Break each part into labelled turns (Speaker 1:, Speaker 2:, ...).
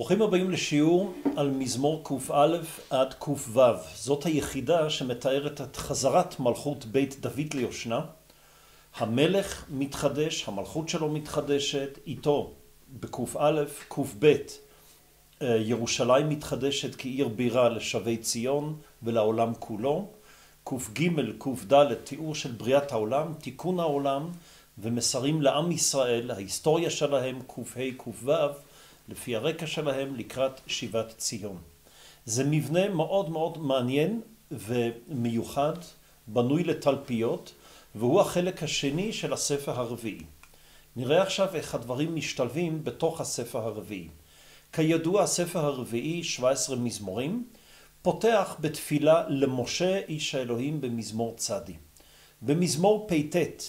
Speaker 1: ברוכים הבאים לשיעור על מזמור ק"א עד ק"ו. זאת היחידה שמתארת את חזרת מלכות בית דוד ליושנה. המלך מתחדש, המלכות שלו מתחדשת, איתו בק"א, ק"ב ירושלים מתחדשת כעיר בירה לשבי ציון ולעולם כולו. ק"ג, ק"ד תיאור של בריאת העולם, תיקון העולם ומסרים לעם ישראל, ההיסטוריה שלהם, ק"ה, ק"ו, לפי הרקע שלהם לקראת שיבת ציון. זה מבנה מאוד מאוד מעניין ומיוחד, בנוי לתלפיות, והוא החלק השני של הספר הרביעי. נראה עכשיו איך הדברים משתלבים בתוך הספר הרביעי. כידוע, הספר הרביעי, 17 מזמורים, פותח בתפילה למשה איש האלוהים במזמור צדי. במזמור פ"ט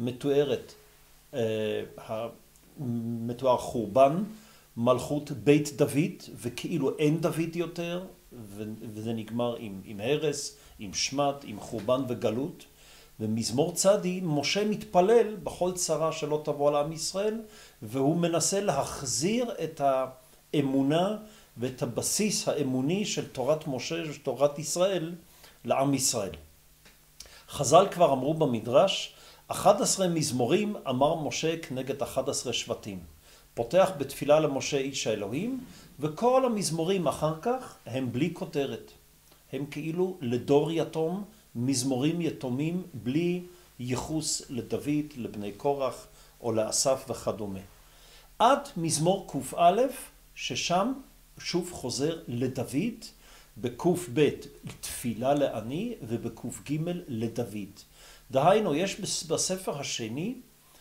Speaker 1: מתואר חורבן מלכות בית דוד, וכאילו אין דוד יותר, וזה נגמר עם הרס, עם שמת, עם חורבן וגלות. במזמור צדי משה מתפלל בכל צרה שלא תבוא על עם ישראל, והוא מנסה להחזיר את האמונה ואת הבסיס האמוני של תורת משה ושל תורת ישראל לעם ישראל. חז"ל כבר אמרו במדרש, 11 מזמורים אמר משה כנגד 11 שבטים. פותח בתפילה למשה איש האלוהים, וכל המזמורים אחר כך הם בלי כותרת. הם כאילו לדור יתום, מזמורים יתומים בלי ייחוס לדוד, לבני קורח או לאסף וכדומה. עד מזמור ק"א, ששם שוב חוזר לדוד, בק"ב תפילה לעני ובק"ג לדוד. דהיינו, יש בספר השני,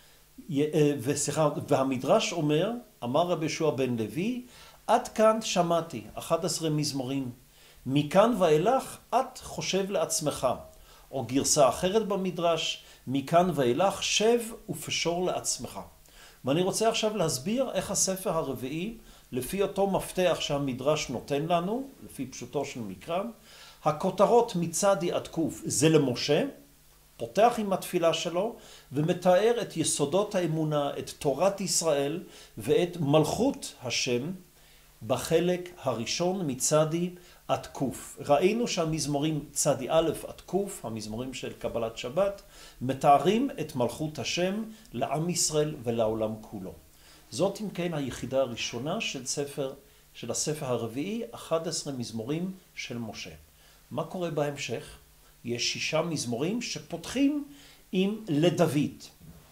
Speaker 1: והמדרש אומר, אמר רבי יהושע בן לוי, עד כאן שמעתי, 11 מזמורים, מכאן ואילך את חושב לעצמך, או גרסה אחרת במדרש, מכאן ואילך שב ופשור לעצמך. ואני רוצה עכשיו להסביר איך הספר הרביעי, לפי אותו מפתח שהמדרש נותן לנו, לפי פשוטו של מקרא, הכותרות מצדי עד קוף זה למשה, פותח עם התפילה שלו ומתאר את יסודות האמונה, את תורת ישראל ואת מלכות השם בחלק הראשון מצדי עד קוף. ראינו שהמזמורים צדי א' עד קוף, המזמורים של קבלת שבת, מתארים את מלכות השם לעם ישראל ולעולם כולו. זאת אם כן היחידה הראשונה של הספר הרביעי, 11 מזמורים של משה. מה קורה בהמשך? יש 6 מזמורים שפותחים עם לדוד.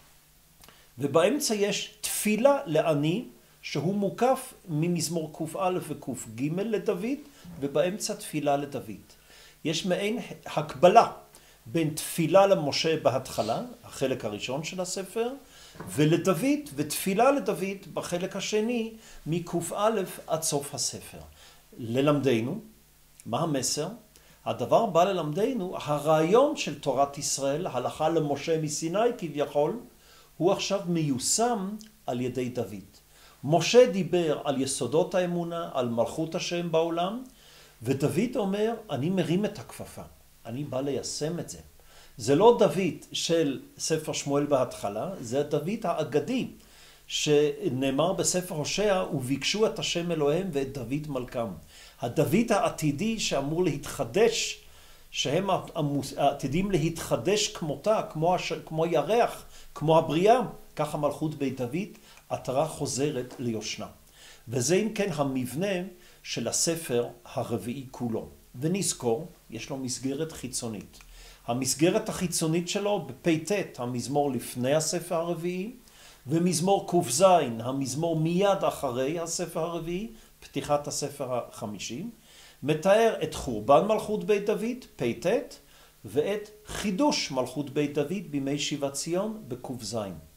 Speaker 1: ובאמצע יש תפילה לעני, שהוא מוקף ממזמור ק"א וק"ג לדוד, ובאמצע תפילה לדוד. יש מעין הקבלה בין תפילה למשה בהתחלה, החלק הראשון של הספר, ולדוד, ותפילה לדוד בחלק השני, מק"א עד סוף הספר. ללמדנו, מה המסר? הדבר בא ללמדנו, הרעיון של תורת ישראל, הלכה למשה מסיני כביכול, הוא עכשיו מיושם על ידי דוד. משה דיבר על יסודות האמונה, על מלכות השם בעולם, ודוד אומר, אני מרים את הכפפה, אני בא ליישם את זה. זה לא דוד של ספר שמואל בהתחלה, זה דוד האגדי, שנאמר בספר הושע, וביקשו את השם אלוהים ואת דוד מלכם. הדוד העתידי שאמור להתחדש, שהם עתידים להתחדש כמותה, כמו ירח, כמו הבריאה, ככה מלכות בית דוד, עטרה חוזרת ליושנה. וזה אם כן המבנה של הספר הרביעי כולו. ונזכור, יש לו מסגרת חיצונית. המסגרת החיצונית שלו בפ"ט, המזמור לפני הספר הרביעי, ומזמור ק"ז, המזמור מיד אחרי הספר הרביעי, פתיחת הספר החמישי, מתאר את חורבן מלכות בית דוד, פ"ט, ואת חידוש מלכות בית דוד בימי שיבת ציון בק"ז.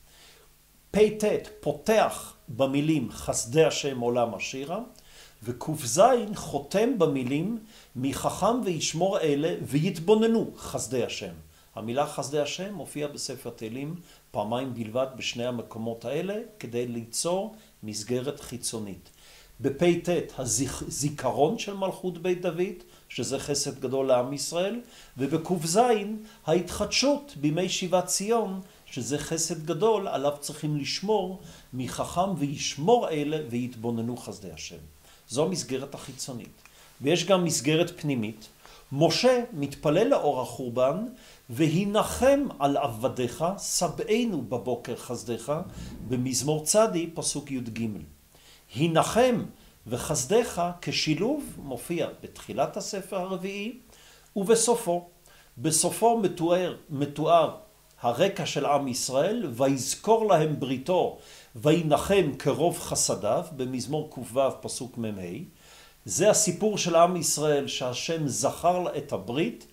Speaker 1: פ"ט פותח במילים חסדי השם עולם השירה, וק"ז חותם במילים מחכם וישמור אלה ויתבוננו חסדי השם. המילה חסדי השם מופיעה בספר תהילים פעמיים בלבד בשני המקומות האלה, כדי ליצור מסגרת חיצונית. בפ"ט הזיכרון של מלכות בית דוד, שזה חסד גדול לעם ישראל, ובק"ז ההתחדשות בימי שיבת ציון, שזה חסד גדול, עליו צריכים לשמור מחכם וישמור אלה ויתבוננו חסדי השם. זו המסגרת החיצונית. ויש גם מסגרת פנימית. משה מתפלל לאור החורבן, והנחם על עבדיך, שבענו בבוקר חסדיך, במזמור צדי, פסוק י"ג. הנחם וחסדיך כשילוב מופיע בתחילת הספר הרביעי ובסופו. בסופו מתואר הרקע של עם ישראל, ויזכור להם בריתו וינחם כרוב חסדיו, במזמור ק"ו פסוק מ"ה. זה הסיפור של עם ישראל שהשם זכר את הברית,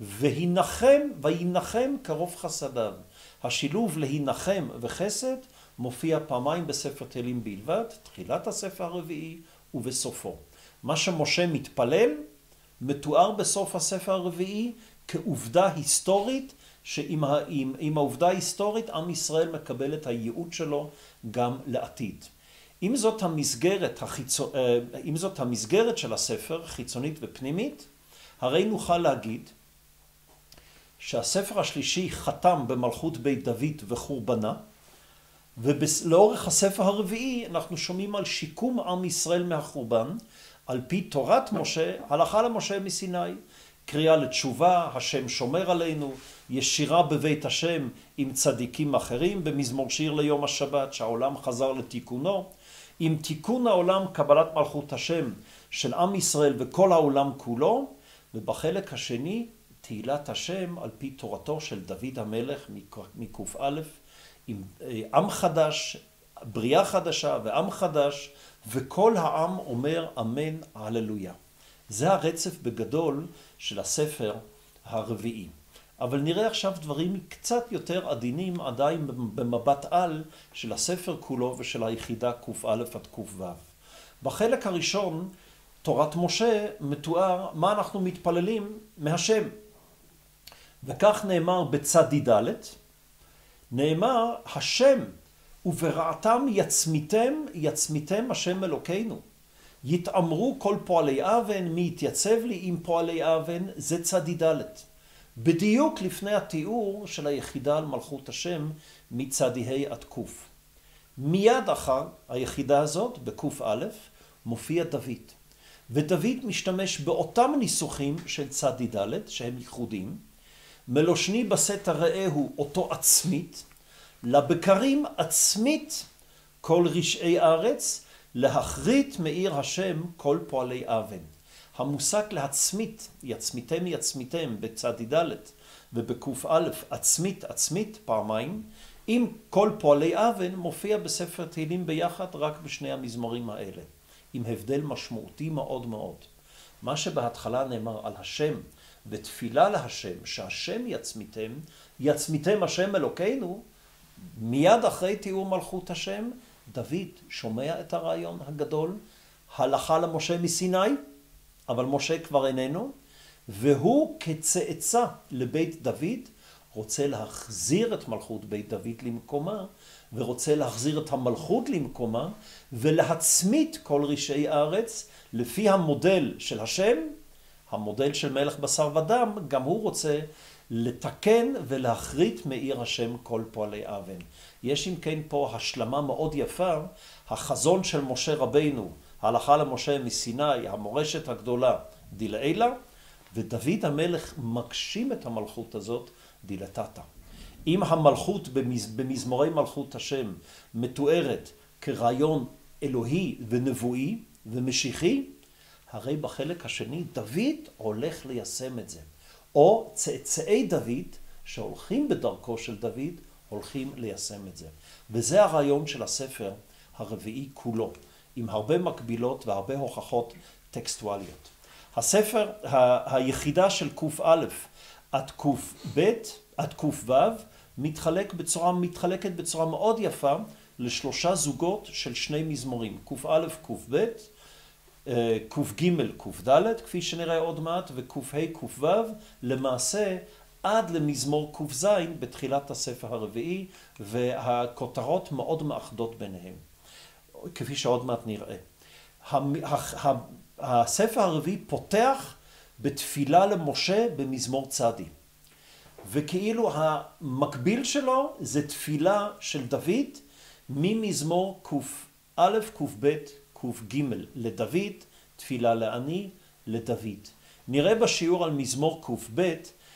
Speaker 1: וינחם כרוב חסדיו. השילוב להנחם וחסד מופיע פעמיים בספר תהילים בלבד, תחילת הספר הרביעי ובסופו. מה שמשה מתפלל מתואר בסוף הספר הרביעי כעובדה היסטורית, שעם העובדה ההיסטורית עם ישראל מקבל את הייעוד שלו גם לעתיד. אם זאת המסגרת של הספר, חיצונית ופנימית, הרי נוכל להגיד שהספר השלישי חתם במלכות בית דוד וחורבנה, ולאורך הספר הרביעי אנחנו שומעים על שיקום עם ישראל מהחורבן, על פי תורת משה, הלכה למשה מסיני, קריאה לתשובה, השם שומר עלינו, ישירה בבית השם עם צדיקים אחרים, במזמור שיר ליום השבת שהעולם חזר לתיקונו, עם תיקון העולם קבלת מלכות השם של עם ישראל וכל העולם כולו, ובחלק השני תהילת השם על פי תורתו של דוד המלך מק"א, עם עם חדש, בריאה חדשה ועם חדש, וכל העם אומר אמן הללויה. זה הרצף בגדול של הספר הרביעי. אבל נראה עכשיו דברים קצת יותר עדינים עדיין במבט על של הספר כולו ושל היחידה ק"א עד ק"ו. בחלק הראשון, תורת משה, מתואר מה אנחנו מתפללים מהשם. וכך נאמר בצדי ד', נאמר השם וברעתם יצמיתם השם אלוקינו. יתאמרו כל פועלי אבן, מי יתייצב לי עם פועלי אבן, זה צדי ד'. בדיוק לפני התיאור של היחידה על מלכות השם מצדי ה' עד ק'. מיד אחר היחידה הזאת, בק"א, מופיע דוד. ודוד משתמש באותם ניסוחים של צדי ד' שהם ייחודים. מלושני בסתר רעהו אותו עצמית, לבקרים עצמית כל רשעי ארץ, להחריט מעיר השם כל פועלי אבן. המושג להצמית, יצמיתם בצדי ד' ובק"א עצמית פעמיים, עם כל פועלי אבן מופיע בספר תהילים ביחד רק בשני המזמורים האלה, עם הבדל משמעותי מאוד מאוד. מה שבהתחלה נאמר על השם ותפילה להשם, שהשם יצמיתם השם אלוקינו, מיד אחרי תיאור מלכות השם, דוד שומע את הרעיון הגדול, הלכה למשה מסיני, אבל משה כבר איננו, והוא כצאצא לבית דוד, רוצה להחזיר את מלכות בית דוד למקומה, ורוצה להחזיר את המלכות למקומה, ולהצמית כל רשעי הארץ, לפי המודל של השם, המודל של מלך בשר ודם, גם הוא רוצה לתקן ולהחריט מעיר השם כל פועלי אבן. יש אם כן פה השלמה מאוד יפה, החזון של משה רבינו, הלכה למשה מסיני, המורשת הגדולה דילעילה, ודוד המלך מגשים את המלכות הזאת דילתתה. אם המלכות במזמורי מלכות השם מתוארת כרעיון אלוהי ונבואי ומשיחי, הרי בחלק השני דוד הולך ליישם את זה. או צאצאי דוד שהולכים בדרכו של דוד הולכים ליישם את זה. וזה הרעיון של הספר הרביעי כולו, עם הרבה מקבילות והרבה הוכחות טקסטואליות. הספר, היחידה של ק"א עד ק"ב, עד ק"ו, מתחלקת בצורה מאוד יפה לשלושה זוגות של שני מזמורים, ק"א, ק"ב, ק"ג, ק"ד, כפי שנראה עוד מעט, וק"ה, ק"ו, למעשה עד למזמור ק"ז בתחילת הספר הרביעי, והכותרות מאוד מאחדות ביניהם, כפי שעוד מעט נראה. הספר הרביעי פותח בתפילה למשה במזמור צדי, וכאילו המקביל שלו זה תפילה של דוד ממזמור ק"א, ק"ב, ק"ג לדוד, תפילה לעני, לדוד. נראה בשיעור על מזמור ק"ב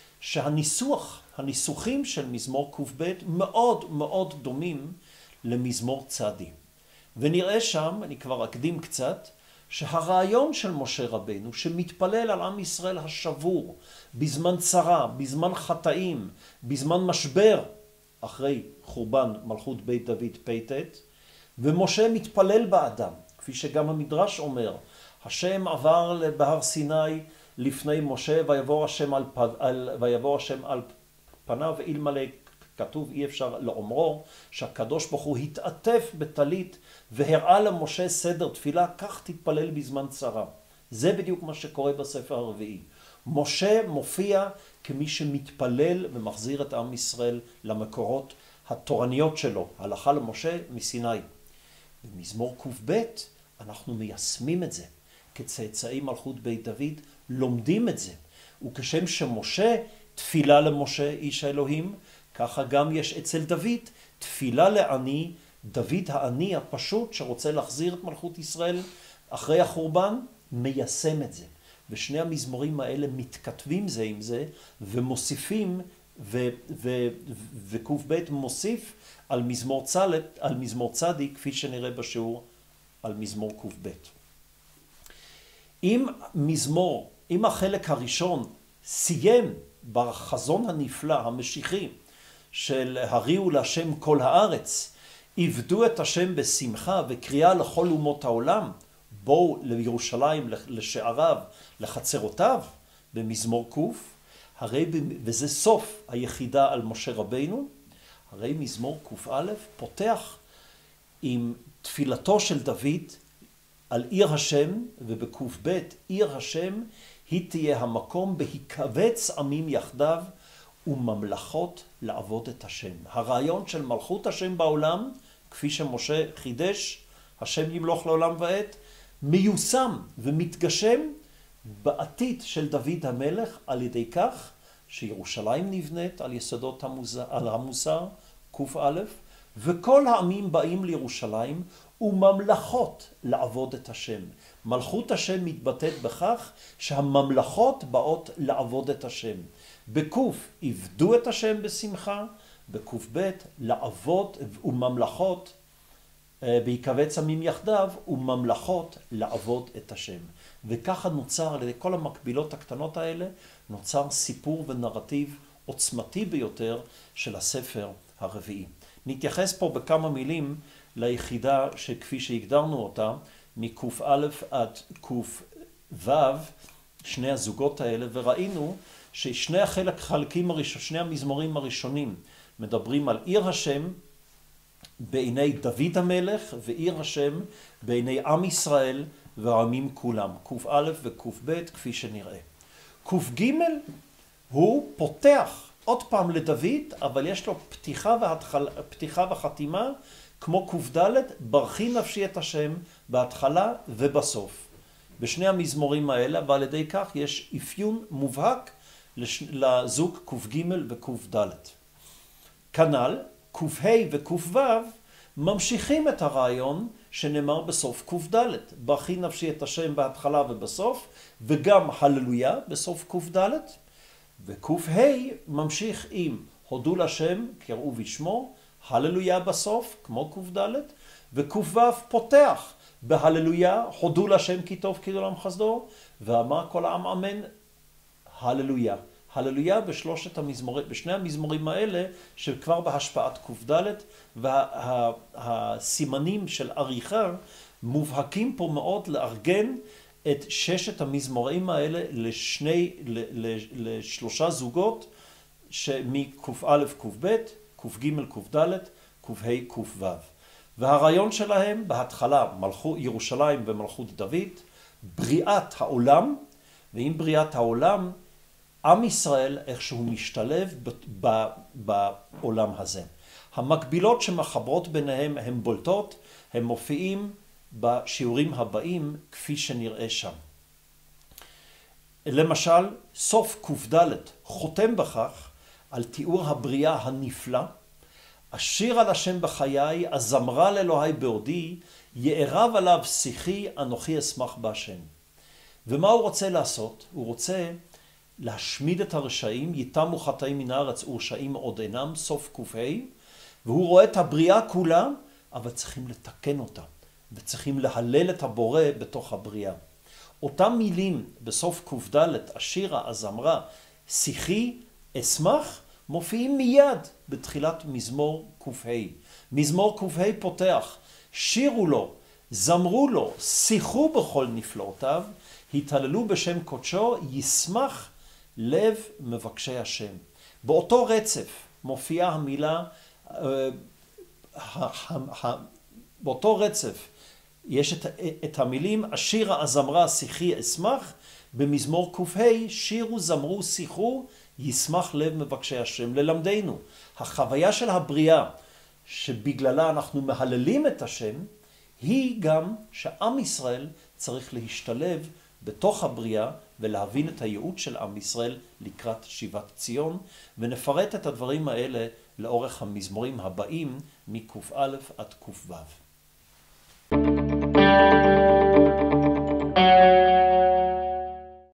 Speaker 1: הניסוחים של מזמור ק"ב מאוד מאוד דומים למזמור צדי. ונראה שם, אני כבר אקדים קצת, שהרעיון של משה רבנו שמתפלל על עם ישראל השבור, בזמן צרה, בזמן חטאים, בזמן משבר, אחרי חורבן מלכות בית דוד פ"ט, ומשה מתפלל באדם, כפי שגם המדרש אומר, השם עבר בהר סיני לפני משה ויעבור השם על פניו, אלמלא כתוב אי אפשר לאומרו, שהקדוש ברוך הוא התעטף בטלית והראה למשה סדר תפילה, כך תתפלל בזמן צרה. זה בדיוק מה שקורה בספר הרביעי. משה מופיע כמי שמתפלל ומחזיר את עם ישראל למקורות התורניות שלו, הלכה למשה מסיני. במזמור ק"ב אנחנו מיישמים את זה. כצאצאי מלכות בית דוד לומדים את זה. וכשם שמשה תפילה למשה איש האלוהים, ככה גם יש אצל דוד תפילה לעני, דוד העני הפשוט שרוצה להחזיר את מלכות ישראל אחרי החורבן, מיישם את זה. ושני המזמורים האלה מתכתבים זה עם זה ומוסיפים, וק"ב מוסיף על מזמור צדי, כפי שנראה בשיעור על מזמור ק"ב. אם החלק הראשון סיים בחזון הנפלא המשיחי של הריעו להשם כל הארץ, עבדו את השם בשמחה וקריאה לכל אומות העולם, בואו לירושלים, לשעריו, לחצרותיו, במזמור ק', וזה סוף היחידה על משה רבינו, הרי מזמור ק"א פותח עם תפילתו של דוד על עיר השם, ובק"ב עיר השם היא תהיה המקום בהיקבץ עמים יחדיו וממלכות לעבוד את השם. הרעיון של מלכות השם בעולם, כפי שמשה חידש, השם ימלוך לעולם ועד, מיושם ומתגשם בעתיד של דוד המלך על ידי כך שירושלים נבנית על יסודות המוסר, ק"א, וכל העמים באים לירושלים וממלכות לעבוד את השם. מלכות השם מתבטאת בכך שהממלכות באות לעבוד את השם. בקוף עבדו את השם בשמחה, בק"ב לעבוד וממלכות, בהיקבץ עמים יחדיו וממלכות לעבוד את השם. וככה נוצר על ידי כל המקבילות הקטנות האלה, נוצר סיפור ונרטיב עוצמתי ביותר של הספר הרביעי. נתייחס פה בכמה מילים ליחידה שכפי שהגדרנו אותה, מק"א עד ק"ו, שני הזוגות האלה, וראינו ששני שני המזמורים הראשונים מדברים על עיר השם בעיני דוד המלך, ועיר השם בעיני עם ישראל והעמים כולם, ק"א וק"ב כפי שנראה. ק"ג הוא פותח עוד פעם לדוד, אבל יש לו פתיחה וחתימה כמו ק"ד, ברכי נפשי את השם בהתחלה ובסוף. בשני המזמורים האלה, ועל ידי כך יש אפיון מובהק לזוג ק"ג וק"ד. כנ"ל, ק"ה וק"ו ממשיכים את הרעיון שנאמר בסוף ק"ד. ברכי נפשי את השם בהתחלה ובסוף, וגם הללויה בסוף ק"ד. וק"ה ממשיך עם הודו לשם, קראו בשמו, הללויה בסוף, כמו ק"ד, וק"ו פותח בהללויה, הודו לשם כי טוב כי לעולם חסדו, ואמר כל העם אמן, הללויה. הללויה בשני המזמורים האלה, שכבר בהשפעת ק"ד, והסימנים של עריכה מובהקים פה מאוד לארגן את ששת המזמורים האלה לשלושה זוגות, שמק"א ק"ב, ק"ג ק"ד, ק"ה ק"ו. והרעיון שלהם בהתחלה ירושלים ומלכות דוד, בריאת העולם, ועם בריאת העולם עם ישראל איכשהו משתלב בעולם הזה. המקבילות שמחברות ביניהם הן בולטות, הם מופיעים בשיעורים הבאים כפי שנראה שם. למשל, סוף ק"ד חותם בכך על תיאור הבריאה הנפלא, אשיר על השם בחיי, הזמרה לאלוהי בעודי, יערב עליו שיחי אנוכי אשמח בהשם. ומה הוא רוצה לעשות? הוא רוצה להשמיד את הרשעים, יתמו חטאים מן הארץ ורשעים עוד אינם, סוף ק"ה, והוא רואה את הבריאה כולה, אבל צריכים לתקן אותה, וצריכים להלל את הבורא בתוך הבריאה. אותם מילים בסוף ק"ד, השירה, הזמרה, שיחי, אשמח, מופיעים מיד בתחילת מזמור ק"ה. מזמור ק"ה פותח, שירו לו, זמרו לו, שיחו בכל נפלאותיו, התהללו בשם קודשו, ישמח לב מבקשי השם. באותו רצף מופיעה המילה, באותו רצף יש את המילים השירה, הזמרה, שיחי, אשמח. במזמור ק"ה שירו, זמרו, שיחו, ישמח לב מבקשי השם. ללמדנו, החוויה של הבריאה שבגללה אנחנו מהללים את השם, היא גם שעם ישראל צריך להשתלב בתוך הבריאה ולהבין את הייעוד של עם ישראל לקראת שיבת ציון, ונפרט את הדברים האלה לאורך המזמורים הבאים מק"א עד ק"ו.